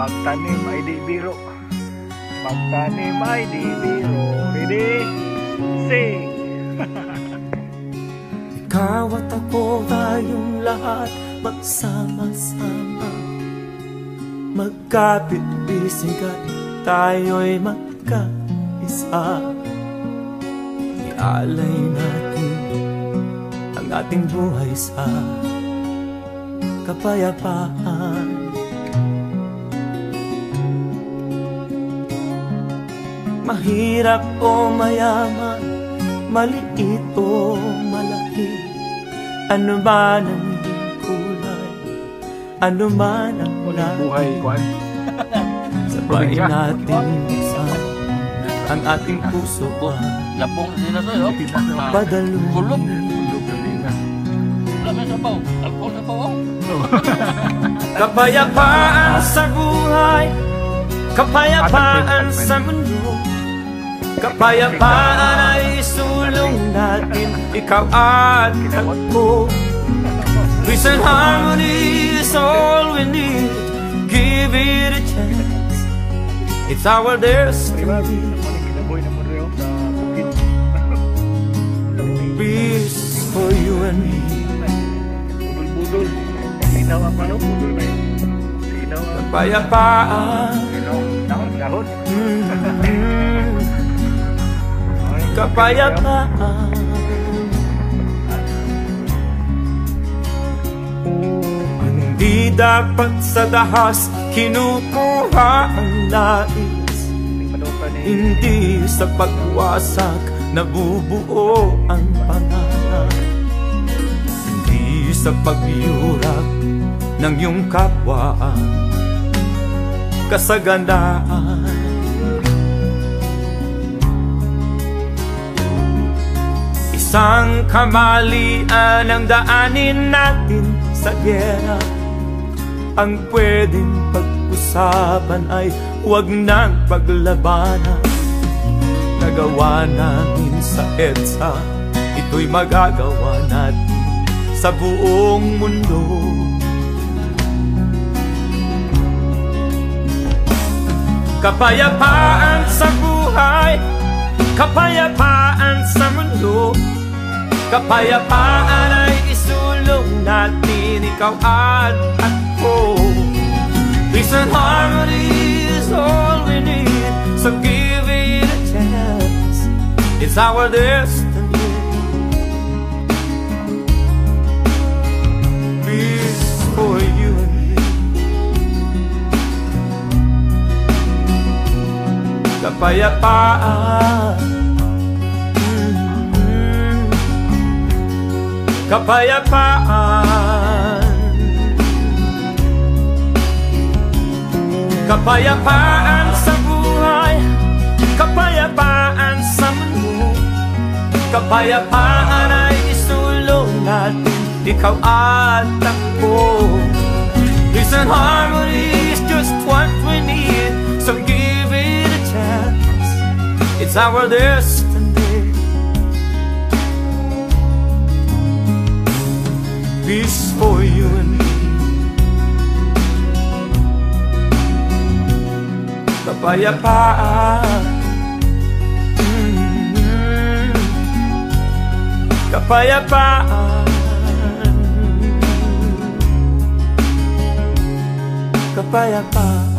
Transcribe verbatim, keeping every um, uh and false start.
Magtanim ay di biro. Magtanim ay di biro. Ready? Sing! Ikaw at ako, tayong lahat magsama-sama, magkapit-bisigat, tayo'y magkaisa. Ialay natin ang ating buhay sa kapayapaan. Mahirap o mayaman, maliit o malaki, ano man ang kulay, ano man ang buhay, Kwan. sabayin natin buksan ang ating puso pa. Lapong nila sa'yo. Padalong Kulog. Kulog na nila. Wala may sabaw. Alcohol na pa, wow. Kapayapaan sa buhay, kapayapaan sa mundo, kapayapaan ay isulong natin, ikaw at ako. Peace and harmony is all we need. Give it a chance, it's our destiny. Peace for you and me. Budul-budul. Sinaw ang ano? Budul na yun. Sinaw ang... Kapayapaan. Dahon-dahon. Kapayapaan. Hindi dapat sa dahas kinukuha ang nais, hindi sa pagwasak nabubuo ang pangarap, hindi sa pagyurap ng iyong kapwa kasaganaan. Isang kamalian ang daanin natin sa gera, ang pwedeng pag-usapan ay huwag nang paglabanan. Nagawa namin sa EDSA, ito'y magagawa natin sa buong mundo. Kapayapaan sa buhay, kapayapaan sa mundo, kapayapaan ay isulong natin, ikaw at ako. Peace and harmony is all we need, so give it a chance, it's our destiny. Peace for you and me. Kapayapaan, mm-hmm. Kapayapaan, kapayapaan sa buhay, kapayapaan sa mundo, kapayapaan ay isulong natin, ikaw at ako. Peace and harmony is just what we need, so give it a chance, it's our destiny. Peace for you and me. Kapayapaan, mm-hmm. Kapayapaan, kapayapaan.